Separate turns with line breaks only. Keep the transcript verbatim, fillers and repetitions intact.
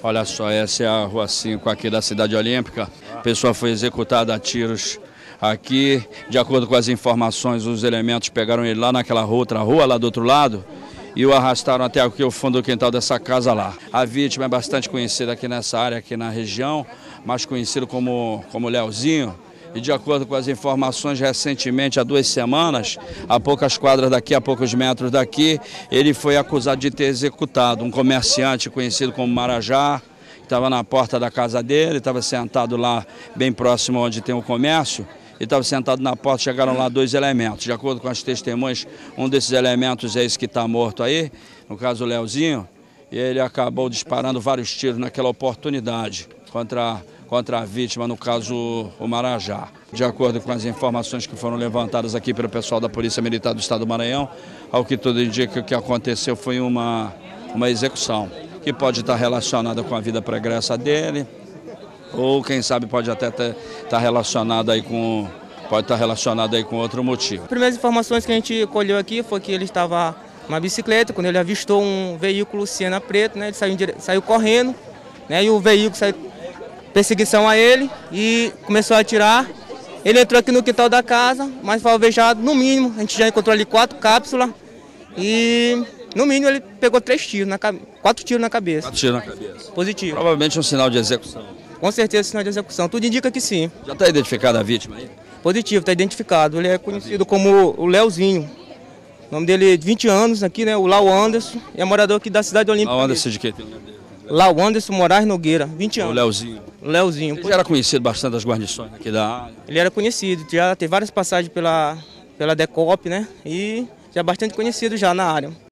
Olha só, essa é a Rua cinco aqui da Cidade Olímpica. A pessoa foi executada a tiros aqui. De acordo com as informações, os elementos pegaram ele lá naquela outra rua, lá do outro lado, e o arrastaram até aqui o fundo do quintal dessa casa lá. A vítima é bastante conhecida aqui nessa área, aqui na região, mais conhecido como, como Leozinho. E de acordo com as informações, recentemente, há duas semanas, a poucas quadras daqui, a poucos metros daqui, ele foi acusado de ter executado um comerciante conhecido como Marajá, que estava na porta da casa dele, estava sentado lá bem próximo onde tem o comércio, e estava sentado na porta, chegaram lá dois elementos. De acordo com as testemunhas, um desses elementos é esse que está morto aí, no caso o Leozinho, e ele acabou disparando vários tiros naquela oportunidade contra contra a vítima, no caso o Marajá. De acordo com as informações que foram levantadas aqui pelo pessoal da Polícia Militar do Estado do Maranhão, ao que tudo indica, o que aconteceu foi uma, uma execução, que pode estar relacionada com a vida pregressa dele, ou quem sabe pode até estar relacionada aí com, pode estar relacionada aí com outro motivo.
As primeiras informações que a gente colheu aqui foi que ele estava numa bicicleta, quando ele avistou um veículo Siena preto, né, ele saiu, saiu correndo, né, e o veículo saiu perseguição a ele e começou a atirar. Ele entrou aqui no quintal da casa, mas foi alvejado, no mínimo, a gente já encontrou ali quatro cápsulas e no mínimo ele pegou três tiros, na, quatro tiros na cabeça.
Quatro tiros na cabeça.
Positivo.
Provavelmente um sinal de execução.
Com certeza sinal de execução, tudo indica que sim.
Já está identificada a vítima aí?
Positivo, está identificado, ele é conhecido como o Leozinho. O nome dele é de vinte anos aqui, né, o Lau Anderson, é morador aqui da Cidade Olímpica.
Lau Anderson de quê? Tem o nome dele?
Lau Anderson Moraes Nogueira, vinte anos.
O Leozinho.
O Leozinho.
Ele já era conhecido bastante das guarnições aqui da área?
Ele era conhecido, já teve várias passagens pela, pela Decop, né? E já bastante conhecido já na área.